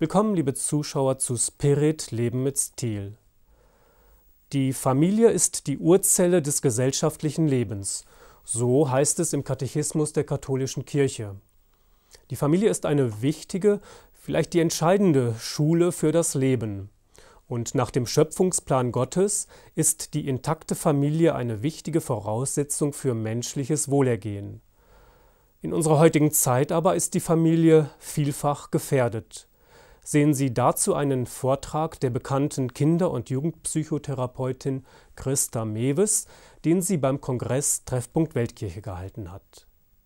Willkommen, liebe Zuschauer, zu Spirit Leben mit Stil. Die Familie ist die Urzelle des gesellschaftlichen Lebens. So heißt es im Katechismus der katholischen Kirche. Die Familie ist eine wichtige, vielleicht die entscheidende Schule für das Leben. Und nach dem Schöpfungsplan Gottes ist die intakte Familie eine wichtige Voraussetzung für menschliches Wohlergehen. In unserer heutigen Zeit aber ist die Familie vielfach gefährdet. Sehen Sie dazu einen Vortrag der bekannten Kinder- und Jugendpsychotherapeutin Christa Mewes, den sie beim Kongress Treffpunkt Weltkirche gehalten hat.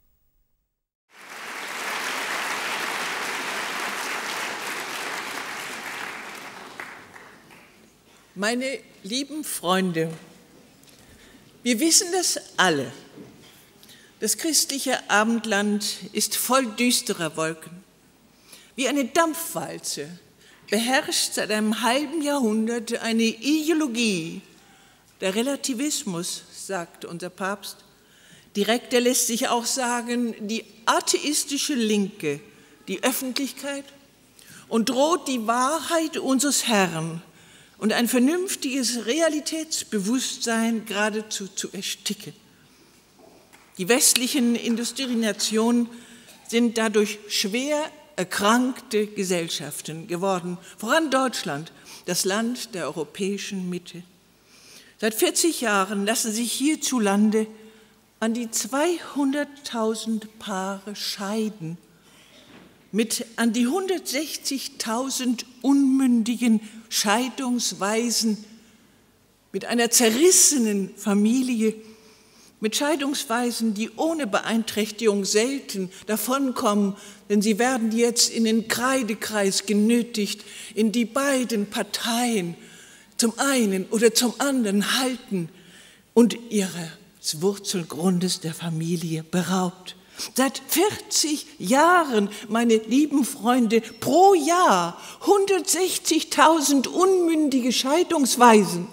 Meine lieben Freunde, wir wissen das alle. Das christliche Abendland ist voll düsterer Wolken. Wie eine Dampfwalze beherrscht seit einem halben Jahrhundert eine Ideologie. Der Relativismus, sagt unser Papst. Direkter lässt sich auch sagen, die atheistische Linke, die Öffentlichkeit, und droht die Wahrheit unseres Herrn und ein vernünftiges Realitätsbewusstsein geradezu zu ersticken. Die westlichen Industrienationen sind dadurch schwer erkrankte Gesellschaften geworden, voran Deutschland, das Land der europäischen Mitte. Seit 40 Jahren lassen sich hierzulande an die 200.000 Paare scheiden, mit an die 160.000 unmündigen Scheidungsweisen, mit einer zerrissenen Familie, mit Scheidungsweisen, die ohne Beeinträchtigung selten davonkommen, denn sie werden jetzt in den Kreidekreis genötigt, in die beiden Parteien zum einen oder zum anderen halten und ihres Wurzelgrundes der Familie beraubt. Seit 40 Jahren, meine lieben Freunde, pro Jahr 160.000 unmündige Scheidungsweisen.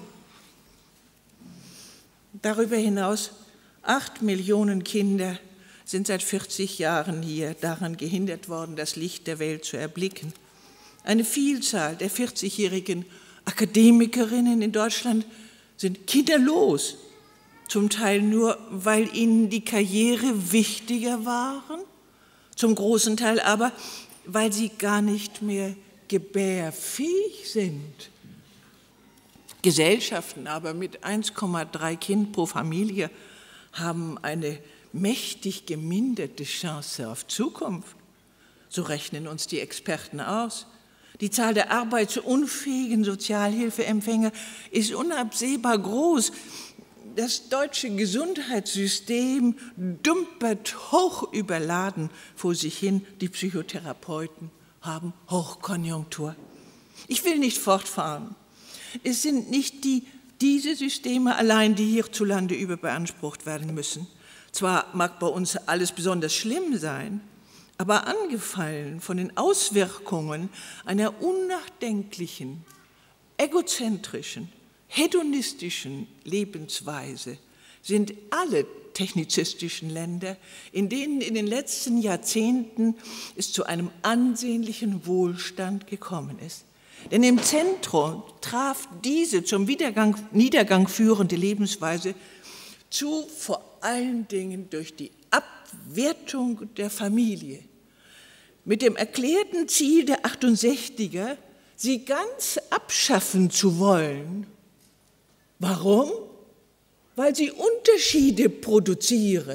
Darüber hinaus 8 Millionen Kinder sind seit 40 Jahren hier daran gehindert worden, das Licht der Welt zu erblicken. Eine Vielzahl der 40-jährigen Akademikerinnen in Deutschland sind kinderlos, zum Teil nur, weil ihnen die Karriere wichtiger waren, zum großen Teil aber, weil sie gar nicht mehr gebärfähig sind. Gesellschaften aber mit 1,3 Kind pro Familie haben eine mächtig geminderte Chance auf Zukunft. So rechnen uns die Experten aus. Die Zahl der arbeitsunfähigen Sozialhilfeempfänger ist unabsehbar groß. Das deutsche Gesundheitssystem dümpert hoch überladen vor sich hin. Die Psychotherapeuten haben Hochkonjunktur. Ich will nicht fortfahren. Es sind nicht diese Systeme allein, die hierzulande überbeansprucht werden müssen. Zwar mag bei uns alles besonders schlimm sein, aber angefallen von den Auswirkungen einer unnachdenklichen, egozentrischen, hedonistischen Lebensweise sind alle technizistischen Länder, in denen in den letzten Jahrzehnten es zu einem ansehnlichen Wohlstand gekommen ist. Denn im Zentrum traf diese zum Niedergang führende Lebensweise zu, vor allen Dingen durch die Abwertung der Familie, mit dem erklärten Ziel der 68er, sie ganz abschaffen zu wollen. Warum? Weil sie Unterschiede produziere.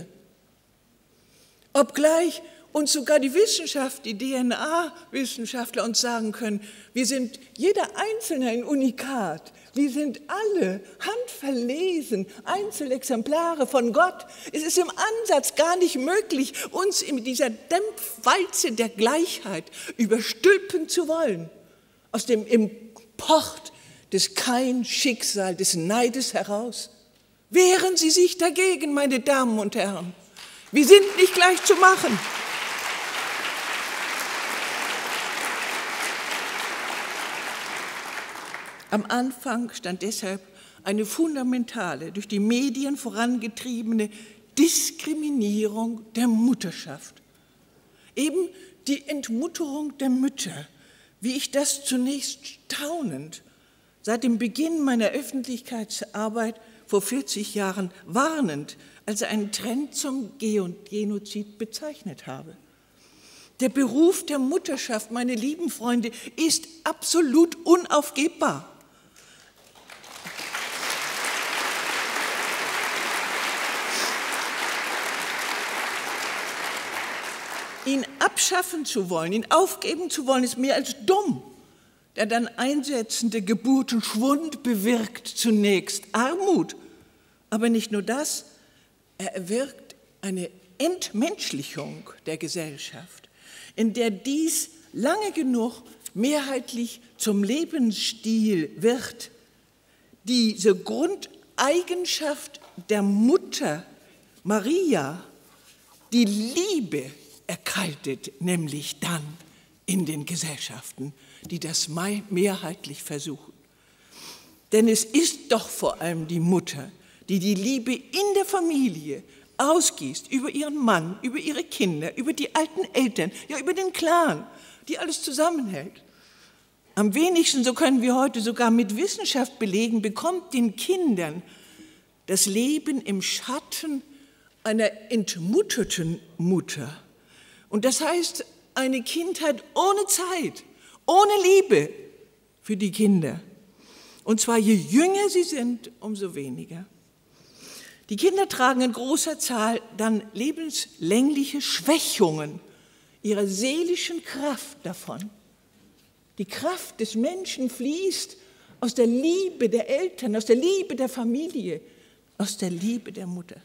Obgleich uns sogar die Wissenschaft, die DNA-Wissenschaftler uns sagen können, wir sind jeder Einzelne ein Unikat. Wir sind alle handverlesen, Einzelexemplare von Gott. Es ist im Ansatz gar nicht möglich, uns in dieser Dämpfwalze der Gleichheit überstülpen zu wollen. Aus dem Import des Kain-Schicksal, des Neides heraus. Wehren Sie sich dagegen, meine Damen und Herren. Wir sind nicht gleich zu machen. Am Anfang stand deshalb eine fundamentale, durch die Medien vorangetriebene Diskriminierung der Mutterschaft. Eben die Entmutterung der Mütter wie ich das zunächst staunend seit dem Beginn meiner Öffentlichkeitsarbeit vor 40 Jahren warnend als einen Trend zum Genozid bezeichnet habe. Der Beruf der Mutterschaft, meine lieben Freunde, ist absolut unaufgebbar. Ihn abschaffen zu wollen, ihn aufgeben zu wollen, ist mehr als dumm. Der dann einsetzende Geburtenschwund bewirkt zunächst Armut. Aber nicht nur das, er erwirkt eine Entmenschlichung der Gesellschaft, in der dies lange genug mehrheitlich zum Lebensstil wird. Diese Grundeigenschaft der Mutter Maria, die Liebe, erkaltet nämlich dann in den Gesellschaften, die das mehrheitlich versuchen. Denn es ist doch vor allem die Mutter, die die Liebe in der Familie ausgießt, über ihren Mann, über ihre Kinder, über die alten Eltern, ja über den Clan, die alles zusammenhält. Am wenigsten, so können wir heute sogar mit Wissenschaft belegen, bekommt den Kindern das Leben im Schatten einer entmutterten Mutter. Und das heißt, eine Kindheit ohne Zeit, ohne Liebe für die Kinder. Und zwar je jünger sie sind, umso weniger. Die Kinder tragen in großer Zahl dann lebenslängliche Schwächungen ihrer seelischen Kraft davon. Die Kraft des Menschen fließt aus der Liebe der Eltern, aus der Liebe der Familie, aus der Liebe der Mutter.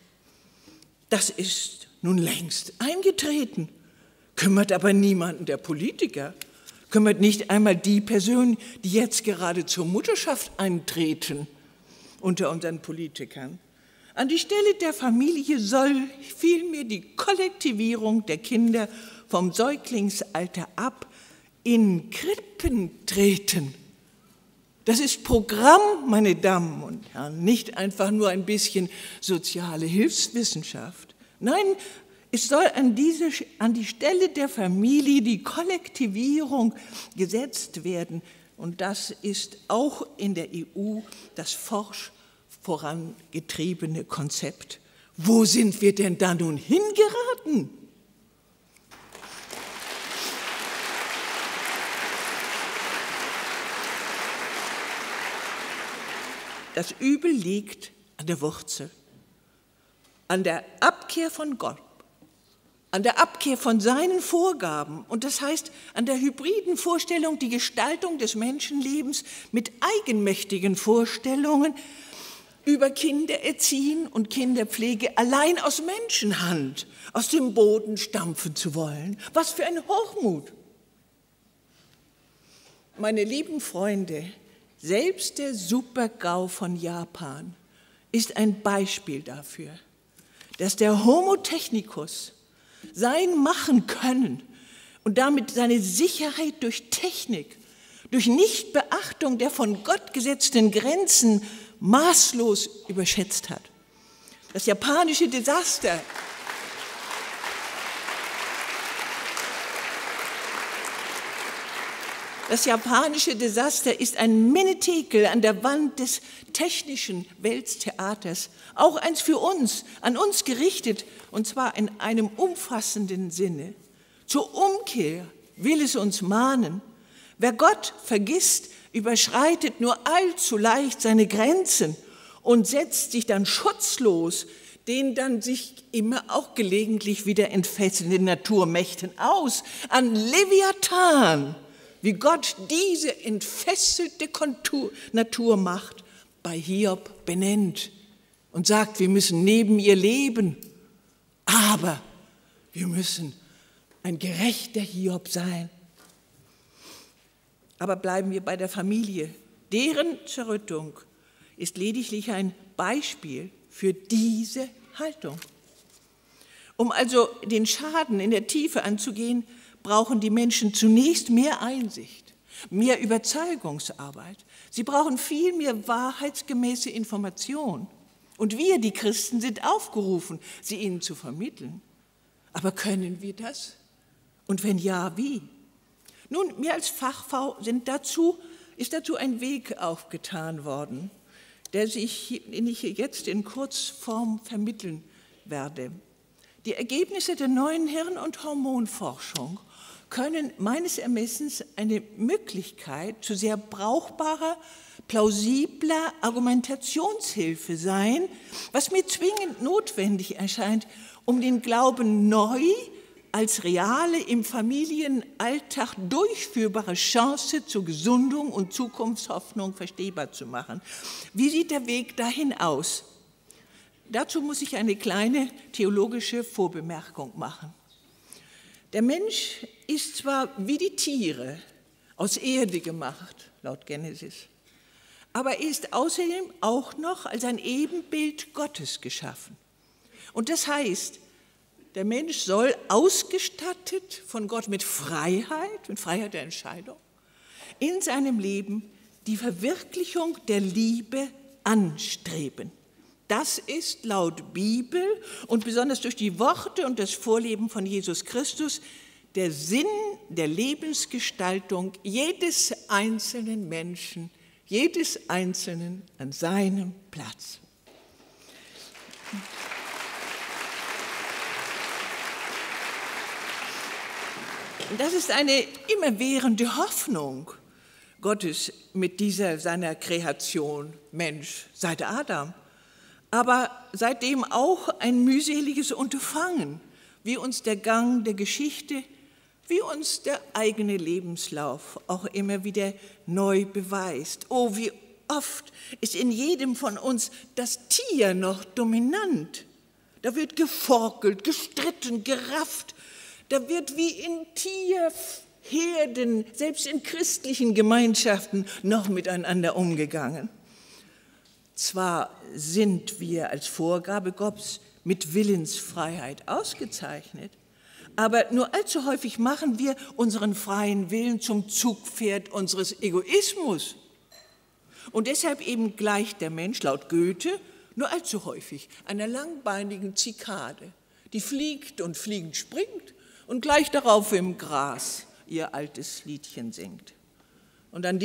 Das ist nun längst eingetreten, kümmert aber niemanden der Politiker, kümmert nicht einmal die Personen, die jetzt gerade zur Mutterschaft eintreten unter unseren Politikern. An die Stelle der Familie soll vielmehr die Kollektivierung der Kinder vom Säuglingsalter ab in Krippen treten. Das ist Programm, meine Damen und Herren, nicht einfach nur ein bisschen soziale Hilfswissenschaft. Nein, es soll an die Stelle der Familie die Kollektivierung gesetzt werden. Und das ist auch in der EU das forsch vorangetriebene Konzept. Wo sind wir denn da nun hingeraten? Das Übel liegt an der Wurzel, an der Abkehr von Gott, an der Abkehr von seinen Vorgaben und das heißt an der hybriden Vorstellung, die Gestaltung des Menschenlebens mit eigenmächtigen Vorstellungen über Kindererziehen und Kinderpflege allein aus Menschenhand aus dem Boden stampfen zu wollen. Was für ein Hochmut! Meine lieben Freunde, selbst der Super-GAU von Japan ist ein Beispiel dafür, dass der Homo technicus sein Machen können und damit seine Sicherheit durch Technik, durch Nichtbeachtung der von Gott gesetzten Grenzen maßlos überschätzt hat. Das japanische Desaster ist ein Menetekel an der Wand des technischen Welttheaters, auch eins für uns, an uns gerichtet, und zwar in einem umfassenden Sinne. Zur Umkehr will es uns mahnen. Wer Gott vergisst, überschreitet nur allzu leicht seine Grenzen und setzt sich dann schutzlos den dann sich immer auch gelegentlich wieder entfesselnden Naturmächten aus, an Leviathan, wie Gott diese entfesselte Naturmacht bei Hiob benennt und sagt, wir müssen neben ihr leben, aber wir müssen ein gerechter Hiob sein. Aber bleiben wir bei der Familie. Deren Zerrüttung ist lediglich ein Beispiel für diese Haltung. Um also den Schaden in der Tiefe anzugehen, brauchen die Menschen zunächst mehr Einsicht, mehr Überzeugungsarbeit. Sie brauchen viel mehr wahrheitsgemäße Information. Und wir, die Christen, sind aufgerufen, sie ihnen zu vermitteln. Aber können wir das? Und wenn ja, wie? Nun, mir als Fachfrau ist dazu ein Weg aufgetan worden, den ich jetzt in Kurzform vermitteln werde. Die Ergebnisse der neuen Hirn- und Hormonforschung können meines Ermessens eine Möglichkeit zu sehr brauchbarer, plausibler Argumentationshilfe sein, was mir zwingend notwendig erscheint, um den Glauben neu als reale, im Familienalltag durchführbare Chance zur Gesundung und Zukunftshoffnung verstehbar zu machen. Wie sieht der Weg dahin aus? Dazu muss ich eine kleine theologische Vorbemerkung machen. Der Mensch ist zwar wie die Tiere aus Erde gemacht, laut Genesis, aber er ist außerdem auch noch als ein Ebenbild Gottes geschaffen. Und das heißt, der Mensch soll ausgestattet von Gott mit Freiheit der Entscheidung, in seinem Leben die Verwirklichung der Liebe anstreben. Das ist laut Bibel und besonders durch die Worte und das Vorleben von Jesus Christus der Sinn der Lebensgestaltung jedes einzelnen Menschen, jedes Einzelnen an seinem Platz. Das ist eine immerwährende Hoffnung Gottes mit dieser seiner Kreation Mensch seit Adam. Aber seitdem auch ein mühseliges Unterfangen, wie uns der Gang der Geschichte, wie uns der eigene Lebenslauf auch immer wieder neu beweist. Oh, wie oft ist in jedem von uns das Tier noch dominant. Da wird geforkelt, gestritten, gerafft. Da wird wie in Tierherden, selbst in christlichen Gemeinschaften, noch miteinander umgegangen. Zwar sind wir als Vorgabe Gottes mit Willensfreiheit ausgezeichnet, aber nur allzu häufig machen wir unseren freien Willen zum Zugpferd unseres Egoismus. Und deshalb eben gleicht der Mensch laut Goethe nur allzu häufig einer langbeinigen Zikade, die fliegt und fliegend springt und gleich darauf im Gras ihr altes Liedchen singt. Und an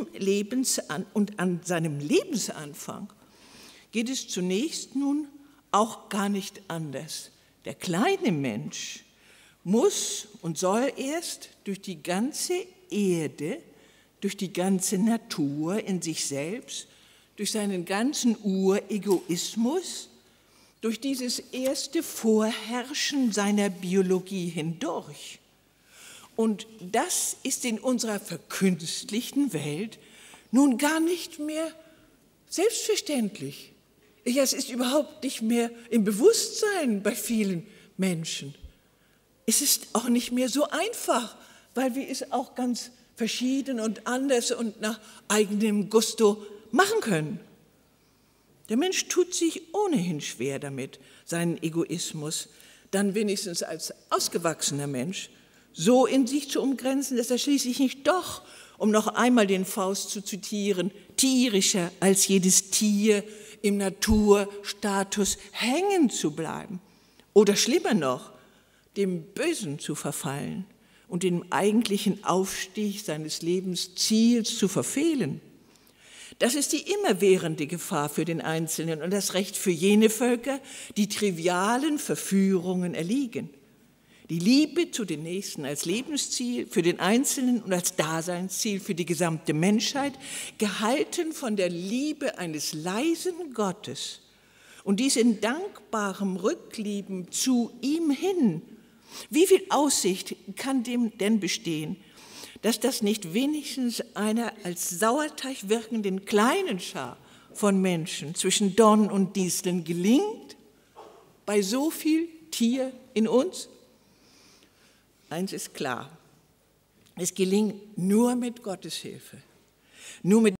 seinem Lebensanfang geht es zunächst nun auch gar nicht anders. Der kleine Mensch muss und soll erst durch die ganze Erde, durch die ganze Natur in sich selbst, durch seinen ganzen Uregoismus, durch dieses erste Vorherrschen seiner Biologie hindurch. Und das ist in unserer verkünstlichten Welt nun gar nicht mehr selbstverständlich. Ja, es ist überhaupt nicht mehr im Bewusstsein bei vielen Menschen. Es ist auch nicht mehr so einfach, weil wir es auch ganz verschieden und anders und nach eigenem Gusto machen können. Der Mensch tut sich ohnehin schwer damit, seinen Egoismus dann wenigstens als ausgewachsener Mensch so in sich zu umgrenzen, dass er schließlich nicht doch, um noch einmal den Faust zu zitieren, tierischer als jedes Tier im Naturstatus hängen zu bleiben oder schlimmer noch, dem Bösen zu verfallen und den eigentlichen Aufstieg seines Lebensziels zu verfehlen. Das ist die immerwährende Gefahr für den Einzelnen und das Recht für jene Völker, die trivialen Verführungen erliegen. Die Liebe zu den Nächsten als Lebensziel für den Einzelnen und als Daseinsziel für die gesamte Menschheit, gehalten von der Liebe eines leisen Gottes und dies in dankbarem Rücklieben zu ihm hin. Wie viel Aussicht kann dem denn bestehen, dass das nicht wenigstens einer als Sauerteig wirkenden kleinen Schar von Menschen zwischen Dornen und Disteln gelingt, bei so viel Tier in uns? Eins ist klar, es gelingt nur mit Gottes Hilfe, nur mit